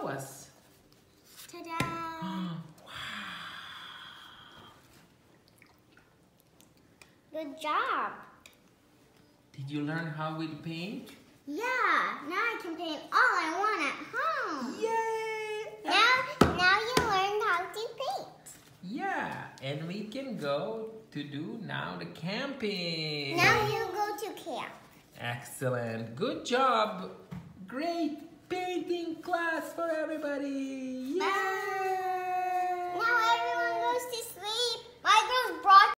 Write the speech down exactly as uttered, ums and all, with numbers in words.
show us. Ta-da! Wow. Good job. Did you learn how we paint? Yeah, now I can paint all I want at home. Yay! Now, now you learned how to paint. Yeah, and we can go to do now the camping. Now you go to camp. Excellent. Good job. Great painting class for everybody. Yay! Bye. Now everyone goes to sleep. My girls brought